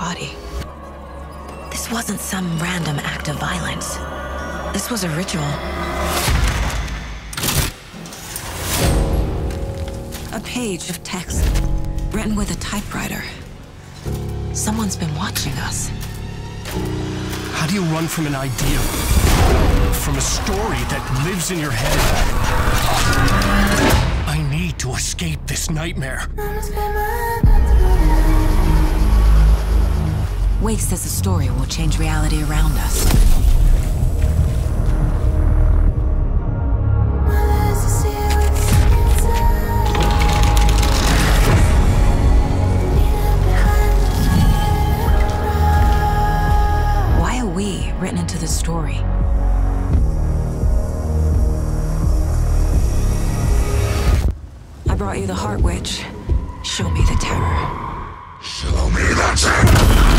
body. This wasn't some random act of violence. This was a ritual. A page of text, written with a typewriter. Someone's been watching us. How do you run from an idea? From a story that lives in your head? I need to escape this nightmare. Wake says the story will change reality around us. Why are we written into the story? I brought you the Heart Witch. Show me the terror. Show me the terror!